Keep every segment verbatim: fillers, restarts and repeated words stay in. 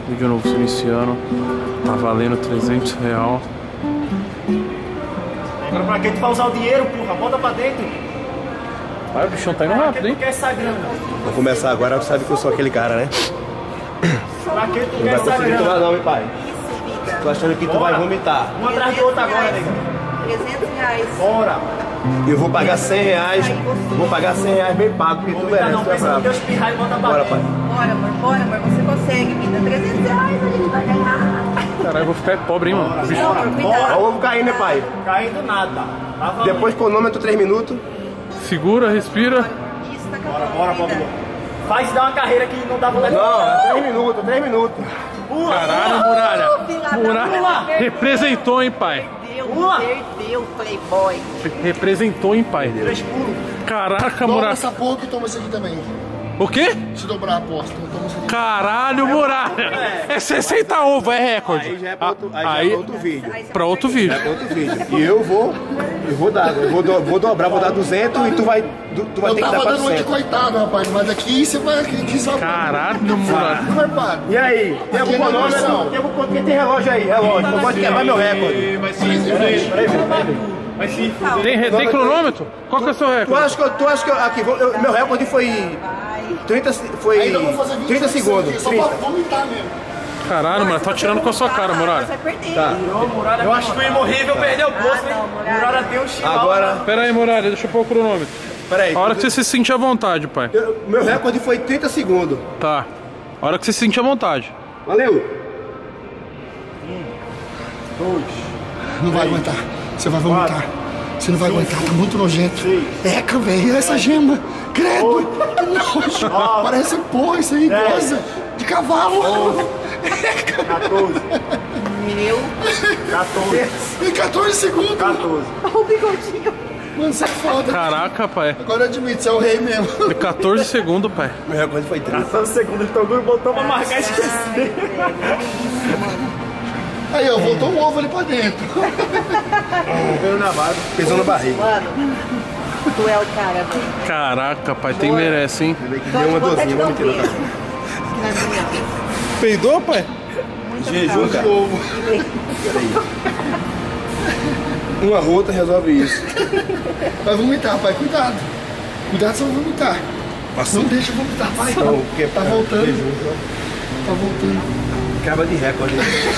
Vídeo novo se iniciando. Tá valendo trezentos real. Agora pra que tu vai usar o dinheiro, porra? Bota pra dentro. Vai, o bichão tá indo rápido, hein? Pra que tu quer essa grana? Vou começar agora, tu sabe que eu sou aquele cara, né? Pra que tu Não quer vai essa conseguir grana? tomar não, meu pai. Tô achando que tu Bora. vai vomitar. Um atrás do outro agora, nega. trezentos reais. Bora. Eu vou pagar cem reais. Vou pagar cem reais bem pago, porque tu Vomitar merece, não, tu é pensa no bravo. teu espirrar e bota pra Bora, dentro. pai. Bora, amor, bora, amor, você consegue, me dá trezentos reais, a gente vai ganhar. Caralho, eu vou ficar pobre, hein, mano? Bicho. Bora, Ó, bora. o ovo caindo, né, pai? Caindo nada. Tá valendo. Depois cronômetro três minutos. Segura, respira. Isso, tá Bora, acabando, bora, vida. bora. Faz dar uma carreira que não dá vontade de Não, pular. três minutos, três minutos. Pula, Caralho, pula. Muralha. Filha da Muralha puta. representou, hein, pai? Perdeu, Pula. perdeu, playboy. Representou, hein, pai? Três pulos. Caraca, Toma Muralha. essa porra que toma isso aqui também. O quê? Se dobrar a aposta, toma isso aqui. Caralho, Muralha. É sessenta ovos, é recorde. Aí já é pra outro, aí já é Aí, pra outro vídeo. Aí você pra vai outro perder. vídeo. Pra outro vídeo. E eu vou, eu vou dar, eu vou, do, vou dobrar, vou dar duzentos e tu vai, tu, tu vai Eu ter que dar tava dando uma de quatrocentos. coitado, rapaz, mas aqui você vai, aqui, aqui só... Caralho, Muralha. Não vai parar. E aí? Tem algum Aqui é cronômetro? negociação. Tem algum quem tem relógio aí? Relógio. Não pode quebrar meu recorde. Vai sim, peraí, peraí. Vai sim. Tem, tem cronômetro? Qual que é o seu Tu recorde? acha que eu, tu acha que eu, aqui, vou- eu- meu recorde foi trinta, foi Ainda vou fazer vinte trinta segundos. aqui, só trinta. pra vomitar mesmo. Caralho, mano, tá tirando com a sua cara, Muralha. Você vai perder. Tá. Eu acho que o imorrível perdeu o posto, hein? não, Muralha. Muralha tem um chihuahua. Agora, Pera aí, Muralha, deixa eu pôr o cronômetro. peraí. A hora que você se sentir à vontade, pai. Eu- meu recorde foi trinta segundos. Tá. A hora que você se sentir à vontade. Valeu. Não vai aguentar. Você vai vomitar. Você não vai aguentar, tá muito nojento. Eca, velho, essa gema. Credo. Que nojo. Parece porra isso aí, rosa. De cavalo. quatorze. Meu, quatorze. Em quatorze segundos. quatorze. o bigodinho. Mano, você é foda. Caraca, pai. Agora admite, você é o rei mesmo. É quatorze segundos, pai. Meu recorde foi trinta. quatorze segundos, então o botou pra marcar e esquecer. Aí, ó, voltou um ovo ali pra dentro. Pelo na base, pesou na barriga. Mano, tu é o cara, velho. Caraca, pai, tem merece, hein? Deu uma Tô de dorzinha, vamos tirar. bobeira. Aqui na minha. Peidou, pai? Jejum, De cara. ovo. Uma rota resolve isso. Vai vomitar, pai, cuidado. Cuidado, você vai vomitar. Passou. Não deixa vomitar, pai. Não, porque Tá voltando. Tá voltando. Acaba de recorde.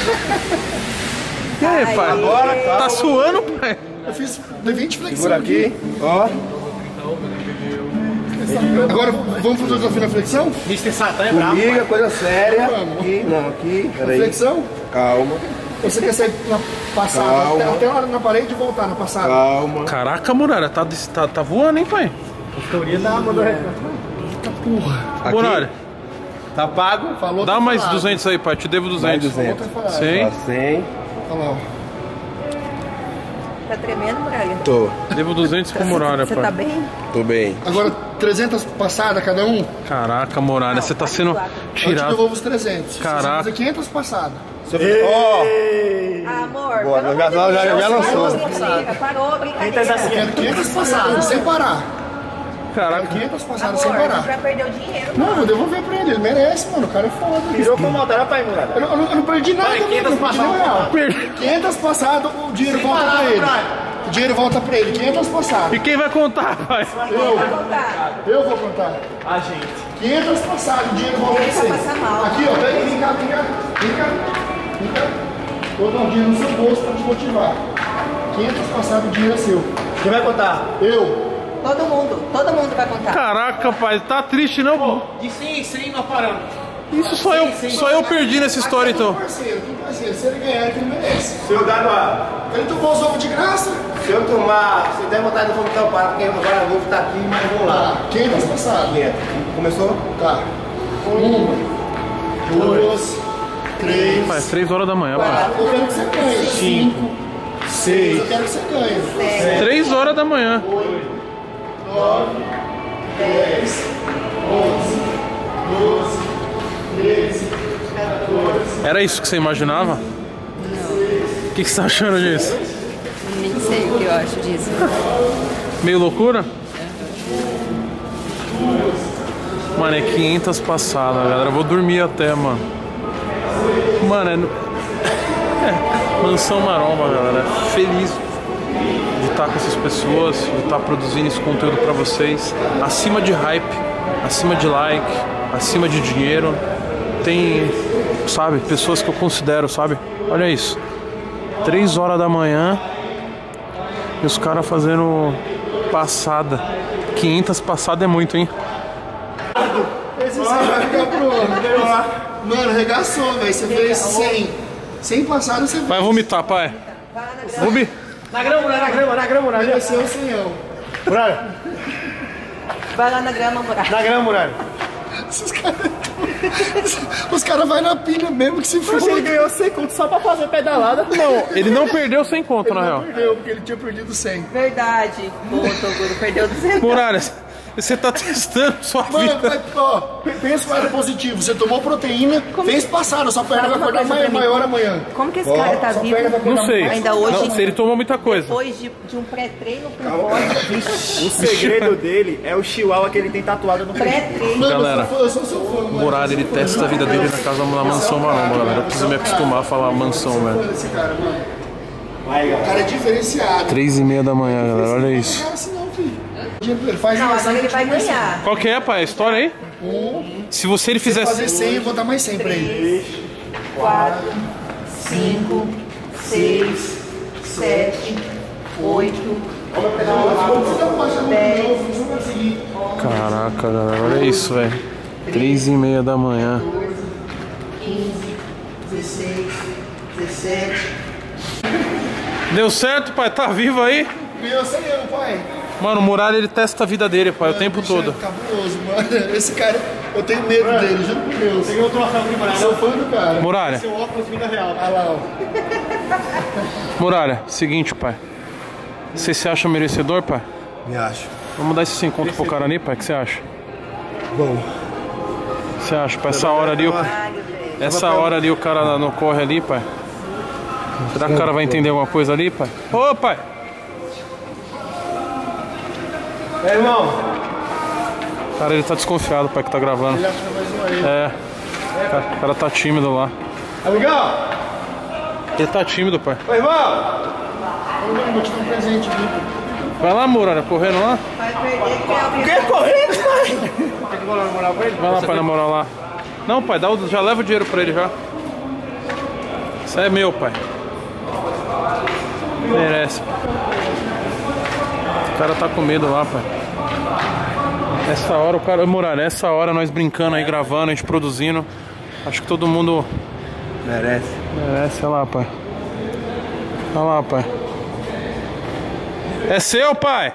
E aí, pai? Agora, tá. Tá suando, pai? Eu fiz vinte Segura flexões aqui, ó. Agora vamos fazer o desafio na flexão? mister Satan é bravo. Comigo, é coisa séria. Vamos. Aqui, não, aqui. Peraí. Flexão? Calma, Ou você quer sair na passada, Calma. até, até lá na parede e voltar na passada? calma. Caraca, Muralha, tá, tá, tá voando, hein, pai? mandou recado. Eita porra. Aqui, Muralha, tá pago? Falou, dá tá mais falado. duzentos aí, pai. Te devo Mais duzentos. duzentos. Falou, tá falado. cem. Tá cem. Olha lá, ó. Tá tremendo, Muralha? Tô, Devo duzentos pro Muralha, Você tá pai. bem? tô bem. Agora trezentas passadas cada um? Caraca, Muralha, você tá sendo Eu te tirado. devolvo os trezentos. Caraca. Você vai fazer quinhentas passadas. Se eu fizer- Ó, Ah, amor, Boa, pelo já- amor de já- já- Deus, já lançou. parou, brincadeira, Parou, brincadeira. assim, Quero quinhentas passadas, sem parar. Caraca. quinhentas passadas Amor, sem a gente parar. vai perder o dinheiro. Não, eu vou devolver pra ele, ele merece, mano. O cara é foda. Virou pra montar, pai, Muralha. Eu não, eu não- eu não perdi nada, Vai, mano. Eu não quinhentas perdi nenhum real. Per- quinhentas passadas, o dinheiro volta parar, pra ele. Muralha. O dinheiro volta pra ele, quinhentas passadas. E quem vai contar, pai? Eu, Vai voltar. eu vou contar. A gente. quinhentas passadas, o dinheiro volta pra Ele você. vai passar mal. Aqui, ó, pega, vem cá, vem cá, vem cá. Vem cá. Vou dar o dinheiro no seu bolso pra te motivar. quinhentas passadas, o dinheiro é seu. Quem vai contar? Eu. Todo mundo, todo mundo vai contar. Caraca, pai, tá triste não? De cem em cem nós paramos. Isso só eu, só eu perdi nessa história Aqui é então. meu parceiro, que parceiro. Se ele ganhar, é que ele merece. se eu dar uma... Ele tomou os ovos de graça. Se eu tomar... Se der vontade de vomitar, eu paro, porque agora eu vou estar aqui, mas vou lá. Tá, quinhentas passadas. quinhentos. Começou? Tá. Uma, duas, três, Pai, três horas da manhã, pai. quatro. Eu quero que você ganhe. Cinco, seis. Eu quero que você ganhe. Três horas da manhã. nove, dez, onze, doze, treze, quatorze. Era isso que você imaginava? O que, que você tá achando disso? Nem sei o que eu acho disso. Meio loucura? Mano, é quinhentas passadas, galera. Eu vou dormir até, mano. Mano, é, no... é Mansão Maromba, galera. Feliz de estar com essas pessoas, de estar produzindo esse conteúdo pra vocês. Acima de hype, acima de like, acima de dinheiro. Tem, sabe, pessoas que eu considero, sabe? Olha isso. Três horas da manhã e os caras fazendo passada. quinhentas passadas é muito, hein? Esse vai ficar pro ano. Mano, regaçou, velho. Você fez cem. cem passadas, você fez. Vai vomitar, pai. Vumi. Na grama, Muralha, na grama, na grama, Muralha. Vai ser o senhão. Muralha. Vai lá na grama, Muralha. Na grama, Muralha. Esses caras... Os caras vão na pilha mesmo que se for. Ele ganhou cem conto só pra fazer pedalada. Não, ele não perdeu sem conto, na real. Perdeu, porque ele tinha perdido cem. Verdade. Boa, Toguro. Perdeu duzentos. Muralha, você tá testando sua Mano, vida. mas, ó, pensa o lado positivo. Você tomou proteína, fez passado, sua perna vai acordar mais, maior amanhã. Como que esse cara tá Sua vivo? perna vai acordar Não sei. Ainda hoje? Não, se ele tomou muita coisa. Depois de, de um pré-treino com vodka. O segredo dele é o chihuahua que ele tem tatuado no peito. Pré-treino. Mano, Galera, eu sou seu fã, O mano. Muralha, ele testa a vida dele na casa da Mansão Maromba, galera. Eu preciso me acostumar a falar mansão, velho. Esse cara, mano. O cara é diferenciado. Três e meia da manhã, galera. Olha isso. Cara, assim não, filho. Ele faz Não, mais agora ele vai ganhar. Qual que é, pai? A história aí? Se você ele fazer fizesse... cem, eu vou dar mais cem pra ele. quatro, cinco, seis, sete, oito, nove, dez. Caraca, galera. Olha isso, velho. Três e meia da manhã. quinze, dezesseis, dezessete. Deu certo, pai? Tá vivo aí? Meu, você mesmo, pai. Mano, o Muralha, ele testa a vida dele, pai, o tempo Bicho, todo. É cabuloso, mano. Esse cara, eu tenho medo dele, juro por Deus. Peguei o troféu aqui, Muralha. Sou fã do cara. Muralha, Seu óculos vida real. Olha lá, ó. Muralha, seguinte, pai. Você se acha merecedor, pai? Me acho. Vamos dar esse encontro pro cara ali, pai? O que você acha? Bom. Você acha, pai? Essa hora ali, o... essa hora ali o cara não corre ali, pai? Será que o cara vai entender alguma coisa ali, pai? Ô, pai! É, irmão. Cara, ele tá desconfiado, pai, que tá gravando. Ele acha que vai zoar ele. É. O cara, o cara tá tímido lá. Amigão. Ele tá tímido, pai. Ô, irmão. Ô, mano, vou te dar um presente aqui. Vai lá, Muralha, correndo lá. Vai perder que é o Quer correndo, pai? Tem que bolar na moral pra ele? Vai lá, pai, na moral lá. Não, pai, dá o... já leva o dinheiro pra ele já. Isso é meu, pai. Merece. O cara tá com medo lá, pai. Essa hora o cara... Ô, Muralha, essa hora nós brincando aí, gravando, a gente produzindo. Acho que todo mundo... Merece. merece, olha lá, pai. Olha lá, pai. É seu, pai?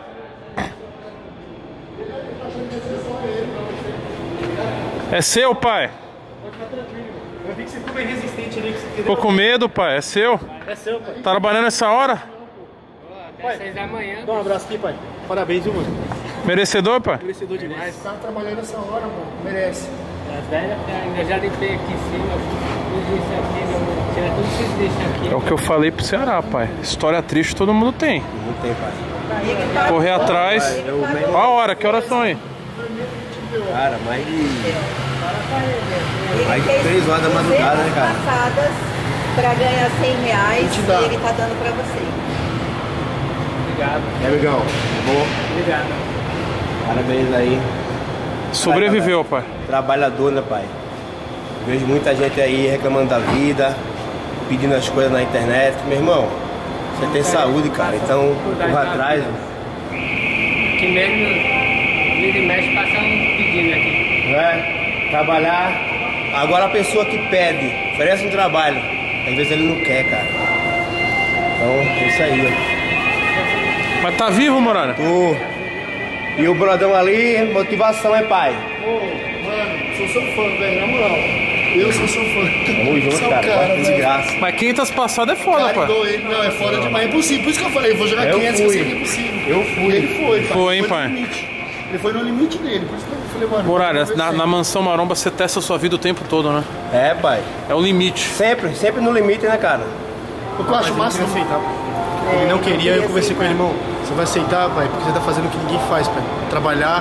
É seu, pai? Eu vi que você ficou bem resistente ali. Que você Ficou com medo, pai? É seu? É seu, pai. Tá trabalhando essa hora? Pai, seis da manhã. Dá um abraço aqui, pai. Parabéns, viu, mano? Merecedor, pai? Merecedor demais. Tá trabalhando essa hora, mano. Merece. As velhas, eu já limpei aqui em cima, tudo isso aqui, tira tudo esses lixos aqui. É o que eu falei pro Ceará, pai. História triste todo mundo tem. Não tem, pai. Correr atrás. Olha a hora, que horas são aí? Cara, mais de... mais de três horas da madrugada, né, cara? passadas pra ganhar cem reais te e dar. ele tá dando pra você. Obrigado, É, amigão. Bom, obrigado. parabéns aí. Sobreviveu, pai. Trabalhador, né, pai? Vejo muita gente aí reclamando da vida, pedindo as coisas na internet. Meu irmão, você tem saúde, cara, então corra atrás. Que mesmo vira e mexe passa um pedindo aqui. É, trabalhar. Agora a pessoa que pede, oferece um trabalho, às vezes ele não quer, cara. Então, é isso aí, ó. Mas tá vivo, Muralha? Tô. E o brodão ali, motivação, é pai? Ô, mano, sou seu fã, velho, na moral. Eu sou seu fã. Tamo junto, Você é o cara. cara, De velho. graça. Mas quinhentas passadas é foda, Cara, pai. igual ele, não, é foda demais, é impossível. Por isso que eu falei, vou jogar Eu quinhentos, que eu fui. sei que é impossível. Eu fui. Ele foi, pai. Foi, hein, no pai? limite. Ele foi no limite dele, por isso que eu falei, mano. Muralha, vamos na, ver na se- Mansão Maromba você testa a sua vida o tempo todo, né? É, pai. É o limite. Sempre, sempre no limite, né, cara? O que eu acho massa, Ele aceitar. Ele não queria, eu conversei com ele, irmão. Você vai aceitar, pai, porque você tá fazendo o que ninguém faz, pai. Trabalhar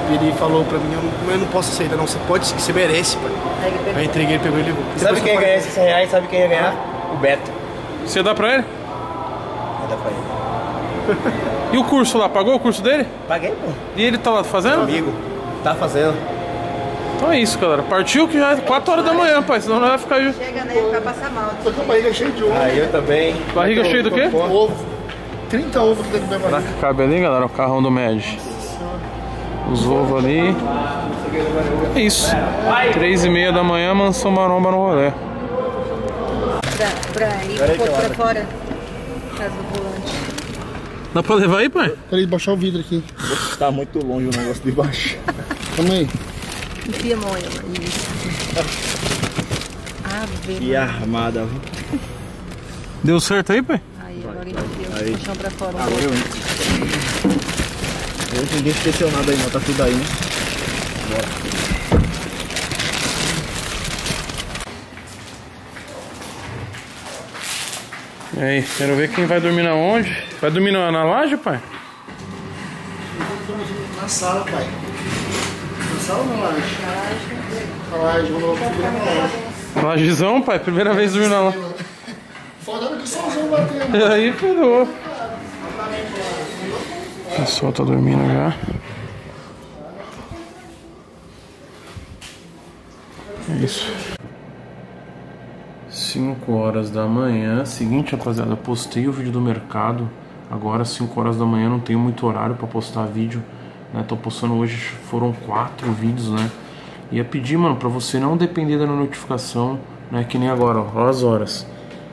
E ele falou pra mim, eu não, eu não posso aceitar, não. Você pode, você merece, pai. Aí eu entreguei, ele pegou e levou. Sabe quem ia ganhar esses cem reais? Sabe quem ia ganhar? O Beto. Você dá pra ele? Vai dar pra ele. E o curso lá, pagou o curso dele? Paguei, pô. E ele tá lá fazendo? Amigo, tá fazendo. Então é isso, galera. Partiu que já é quatro horas da manhã, pai. Senão não vai ficar... Chega, né? Vai passar mal. Tô com a barriga cheia de ovo. Aí eu também. Barriga cheia do quê? Ovo. trinta ovos dentro da minha Será barriga. que cabe ali, galera? O carrão do Med. Os ovos ali. É isso. Três e meia da manhã, Mansão Maromba no rolê. Pra, pra ir um pouco pra fora. Casa do volante. Dá pra levar aí, pai? Peraí, baixar o vidro aqui. Tá muito longe o negócio de baixo. Calma aí. Enfia a mão aí, isso. Ave. Que armada, viu? Deu certo aí, pai? Aí, agora enfia Aí. o chão pra fora. Um Agora pouco. eu entro. Hoje ninguém esqueceu nada aí, não. Tá tudo aí, né? E aí, quero ver quem vai dormir na onde. Vai dormir na, na laje, pai? Na sala, pai. Na sala ou na laje? Na laje, vamos lá subir na laje. Lajezão, pai? Primeira vez dormindo na laje. Foda que o solzão batendo. E aí, pegou. O pessoal tá dormindo já. É isso. cinco horas da manhã. Seguinte, rapaziada, eu postei o vídeo do mercado. Agora, cinco horas da manhã, não tenho muito horário pra postar vídeo, né? Tô postando hoje, foram quatro vídeos, né? Ia pedir, mano, pra você não depender da notificação, né? Que nem agora, ó, ó as horas.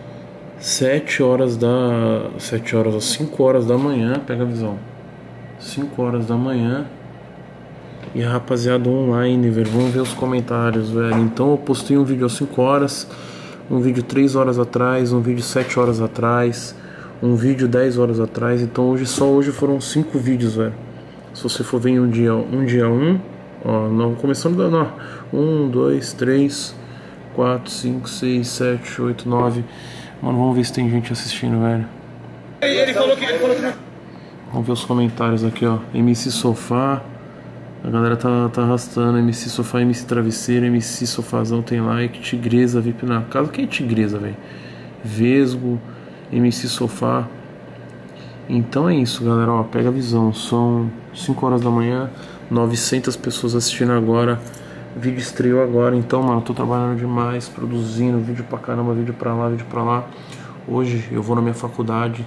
sete horas da... sete horas, ó, cinco horas da manhã, pega a visão. cinco horas da manhã. E a rapaziada online, velho, vamos ver os comentários, velho. Então eu postei um vídeo às cinco horas, um vídeo três horas atrás, um vídeo sete horas atrás, um vídeo dez horas atrás. Então hoje, só hoje foram cinco vídeos, velho. Se você for ver em um dia, um dia um, ó, não, começando da, não, um, dois, três, quatro, cinco, seis, sete, oito, nove. Mano, vamos ver se tem gente assistindo, velho. Ele falou que... Ele falou que... Vamos ver os comentários aqui, ó. M C Sofá. A galera tá, tá arrastando. M C Sofá, M C Travesseiro, M C Sofazão tem like. Tigresa, V I P na casa. Quem é Tigresa, velho? Vesgo, M C Sofá. Então é isso, galera. Ó, pega a visão. São cinco horas da manhã. novecentas pessoas assistindo agora. O vídeo estreou agora. Então, mano, tô trabalhando demais. Produzindo vídeo pra caramba. Vídeo pra lá, vídeo pra lá. Hoje eu vou na minha faculdade.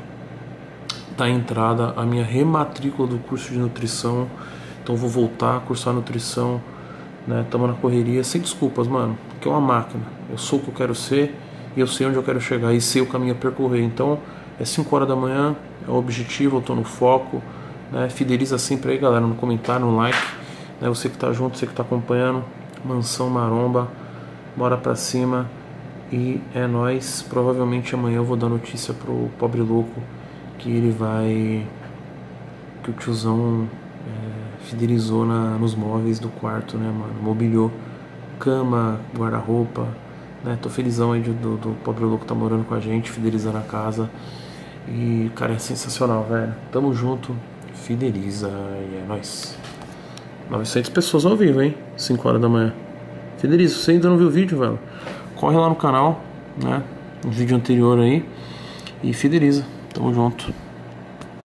Tá a entrada, a minha rematrícula do curso de nutrição. Então vou voltar a cursar nutrição, né? Tamo na correria, sem desculpas, mano. Porque é uma máquina. Eu sou o que eu quero ser e eu sei onde eu quero chegar e sei o caminho a percorrer. Então é cinco horas da manhã, é o objetivo, eu tô no foco, né? Fideliza sempre aí, galera, no comentário, no like, né? Você que tá junto, você que tá acompanhando. Mansão Maromba, bora pra cima. E é nóis. Provavelmente amanhã eu vou dar notícia pro pobre louco que ele vai... que o tiozão é, fidelizou na, nos móveis do quarto, né, mano? Mobiliou cama, guarda-roupa, né? Tô felizão aí de, do, do pobre louco que tá morando com a gente, fidelizando a casa. E, cara, é sensacional, velho. Tamo junto, fideliza e é nóis. novecentas pessoas ao vivo, hein? cinco horas da manhã. Fideliza, se você ainda não viu o vídeo, velho, corre lá no canal, né? No vídeo anterior aí. E fideliza. Tamo junto.